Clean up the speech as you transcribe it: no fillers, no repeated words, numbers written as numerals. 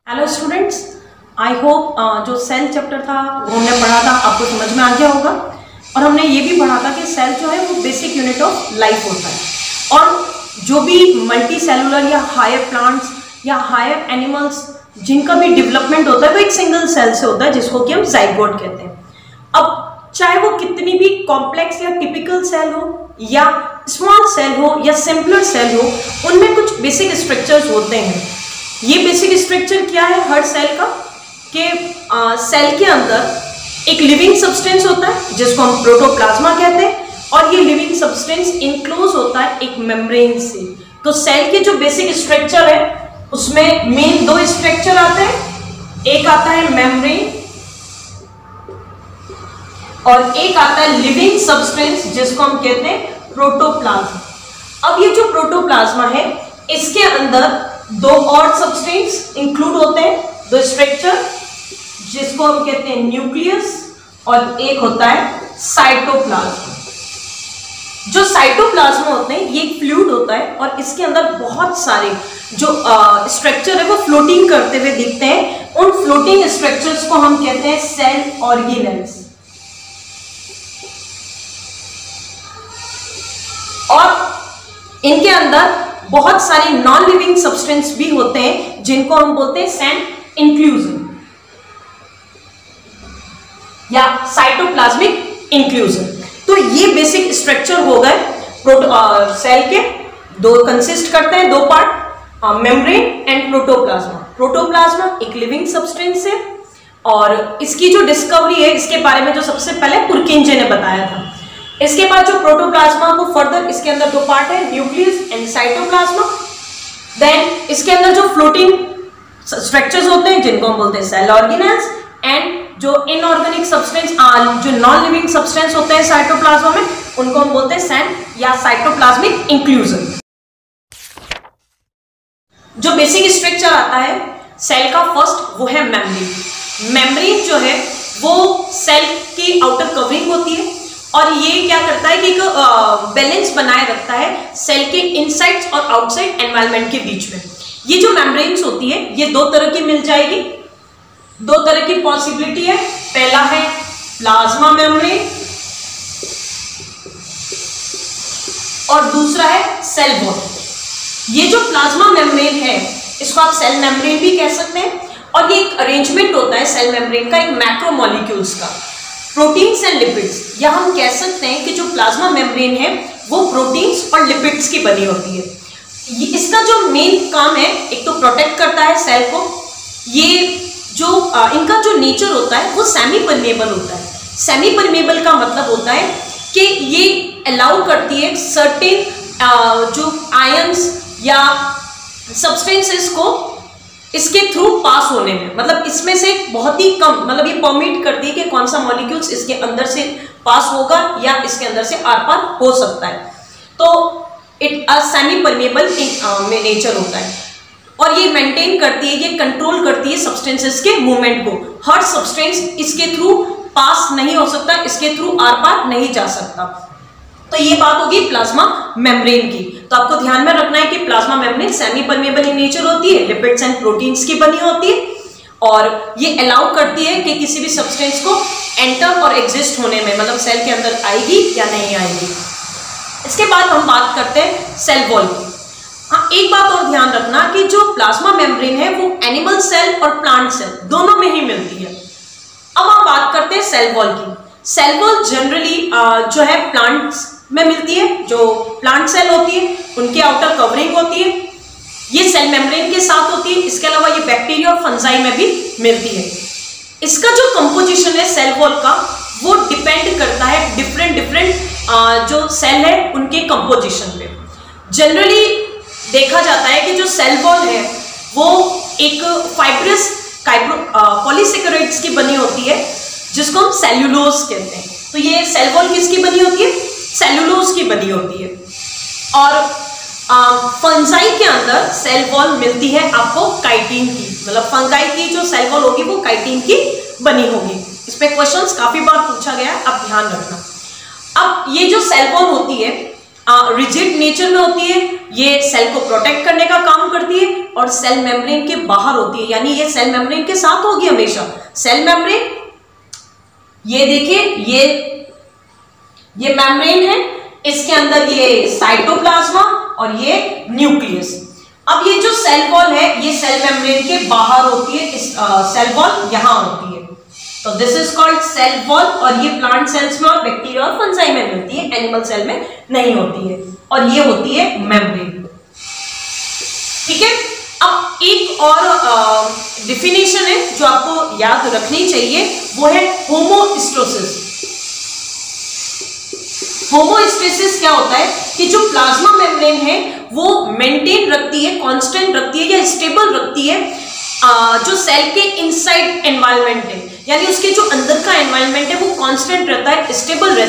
Hello students, I hope जो cell chapter था वो हमने पढ़ा था, आपको समझ में आ गया होगा। और हमने ये भी पढ़ा था कि सेल जो है वो बेसिक यूनिट ऑफ लाइफ होता है और जो भी मल्टी सेलुलर या हायर प्लांट्स या हायर एनिमल्स जिनका भी डेवलपमेंट होता है वो एक सिंगल सेल से होता है, जिसको कि हम जाइगोट कहते हैं। अब चाहे वो कितनी भी कॉम्प्लेक्स या टिपिकल सेल हो या स्मॉल सेल हो या सिंपलर सेल हो, उनमें कुछ बेसिक स्ट्रक्चर्स होते हैं। ये बेसिक स्ट्रक्चर क्या है हर सेल का कि सेल के अंदर एक लिविंग सब्सटेंस होता है जिसको हम प्रोटोप्लाज्मा कहते हैं, और ये लिविंग सब्सटेंस इनक्लोज होता है एक मेम्ब्रेन से। तो सेल के जो बेसिक स्ट्रक्चर है उसमें मेन दो स्ट्रक्चर आते हैं, एक आता है मेम्ब्रेन और एक आता है लिविंग सब्सटेंस जिसको हम कहते हैं प्रोटोप्लाज्मा। अब ये जो प्रोटोप्लाज्मा है इसके अंदर दो और सब्सटेंस इंक्लूड होते हैं, दो स्ट्रक्चर जिसको हम कहते हैं न्यूक्लियस, और एक होता है साइटोप्लाज्मा। जो साइटोप्लाज्मा होते हैं ये एक फ्लूइड होता है और इसके अंदर बहुत सारे जो स्ट्रक्चर है वो फ्लोटिंग करते हुए दिखते हैं। उन फ्लोटिंग स्ट्रक्चर्स को हम कहते हैं सेल ऑर्गेनेल्स। और इनके अंदर बहुत सारे नॉन लिविंग सब्सटेंस भी होते हैं जिनको हम बोलते हैं सेल इंक्लूजन या साइटोप्लाज्मिक इंक्लूजन। तो ये बेसिक स्ट्रक्चर हो गए सेल के। दो कंसिस्ट करते हैं, दो part, membrane and protoplasm. Protoplasm एक लिविंग सब्सटेंस है और इसकी जो डिस्कवरी है इसके बारे में जो सबसे पहले पुरकिंजे ने बताया था। इसके बाद जो प्रोटोप्लाज्मा को फर्दर इसके अंदर दो पार्ट है, न्यूक्लियस एंड साइटोप्लाज्मा। देन इसके अंदर जो फ्लोटिंग स्ट्रक्चर्स होते हैं जिनको हम बोलते हैं सेल ऑर्गेनेल्स, एंड जो इनऑर्गेनिक सब्सटेंस जो नॉन लिविंग सब्सटेंस होते हैं साइटोप्लाज्मा में उनको हम बोलते हैं सेल या साइटोप्लाज्मिक इंक्लूजन। जो बेसिक स्ट्रक्चर आता है सेल का फर्स्ट वो है मेम्ब्रेन। मेम्ब्रेन जो है वो सेल की आउटर कवरिंग होती है और ये क्या करता है कि एक बैलेंस बनाए रखता है सेल के इनसाइड और आउटसाइड एनवायरनमेंट के बीच में। ये जो मेम्ब्रेन्स होती है ये दो तरह की मिल जाएगी, दो तरह की पॉसिबिलिटी है। पहला है प्लाज्मा मेम्ब्रेन और दूसरा है सेल वॉल। ये जो प्लाज्मा मेम्ब्रेन है इसको आप सेल मेम्ब्रेन भी कह सकते हैं और ये एक अरेंजमेंट होता है सेल मेम्ब्रेन का एक मैक्रोमोलिक्यूल्स का, प्रोटीन्स एंड लिपिड्स। या हम कह सकते हैं कि जो प्लाज्मा मेम्ब्रेन है वो प्रोटीन्स और लिपिड्स की बनी होती है। इसका जो मेन काम है एक तो प्रोटेक्ट करता है सेल को। ये जो इनका जो नेचर होता है वो सेमी परमेबल होता है। सेमी परमेबल का मतलब होता है कि ये अलाउ करती है सर्टेन जो आयंस या सब्सटेंसेस को इसके थ्रू पास होने में, मतलब इसमें से बहुत ही कम, मतलब ये परमिट करती है कि कौन सा मॉलिक्यूल्स इसके अंदर से पास होगा या इसके अंदर से आर पार हो सकता है। तो इट अ सेमी परमेबल में नेचर होता है और ये मेंटेन करती है, ये कंट्रोल करती है सब्सटेंसेस के मूवमेंट को। हर सब्सटेंस इसके थ्रू पास नहीं हो सकता, इसके थ्रू आर पार नहीं जा सकता। तो ये बात होगी प्लाज्मा मेम्ब्रेन की। तो आपको ध्यान में रखना है कि plasma membrane semi permeable in nature होती है, लिपिड्स एंड प्रोटीन्स की बनी होती है और ये अलाउ करती है कि किसी भी सब्सटेंस को एंटर और एग्जिस्ट होने में, मतलब सेल के अंदर आएगी या नहीं आएगी। इसके बाद हम बात करते हैं सेल वॉल की। हाँ, एक बात और ध्यान रखना कि जो प्लाज्मा मेम्ब्रेन है वो एनिमल सेल और प्लांट सेल दोनों में ही मिलती है। अब हम बात करते हैं सेल वॉल की। सेल वॉल जनरली जो है प्लांट्स में मिलती है, जो प्लांट सेल होती है उनकी आउटर कवरिंग होती है, ये सेल मेम्ब्रेन के साथ होती है। इसके अलावा ये बैक्टीरिया और फंजाई में भी मिलती है। इसका जो कंपोजिशन है सेल वॉल का वो डिपेंड करता है डिफरेंट जो सेल है उनके कंपोजिशन पे। जनरली देखा जाता है कि जो सेल वॉल है वो एक फाइब्रस पॉलीसेकेराइड्स की बनी होती है जिसको हम सेल्यूलोज कहते हैं। तो ये सेल वॉल किसकी बनी होती है? सेल्यूलोज की बनी होती है। और फंजाई के अंदर सेल वॉल मिलती है आपको काइटिन की, मतलब फंगाई की जो सेल वॉल होगी वो काइटिन की बनी होगी। इस पे क्वेश्चंस काफी बार पूछा गया है, आप ध्यान रखना। अब ये जो सेल वॉल होती है रिजिड नेचर में होती है, ये सेल को प्रोटेक्ट करने का काम करती है, और सेल मेम्ब्रेन के बाहर होती है, यानी ये सेल मेम्ब्रेन के साथ होगी हमेशा। सेल मेम्ब्रेन, ये देखिए ये मेम्ब्रेन है, इसके अंदर ये साइटोप्लाज्मा और ये न्यूक्लियस। अब ये जो सेल वॉल है ये सेल मेम्ब्रेन के बाहर होती है, इस सेल वॉल यहां होती है, तो this is called cell wall. और ये प्लांट सेल्स में और बैक्टीरिया और फंजाई में मिलती है, एनिमल सेल में नहीं होती है, और ये होती है मेम्ब्रेन। ठीक है, अब एक और डिफिनेशन है जो आपको याद रखनी चाहिए, वो है होमोस्टेसिस। होमोस्टेसिस क्या होता है कि जो प्लाज्मा मेम्ब्रेन है वो मेंटेन रखती है, कांस्टेंट रखती है या स्टेबल रखती है जो सेल के इनसाइड एनवायरनमेंट है, यानी उसके जो अंदर का एनवायरनमेंट है वो कांस्टेंट रहता है, स्टेबल रहता है।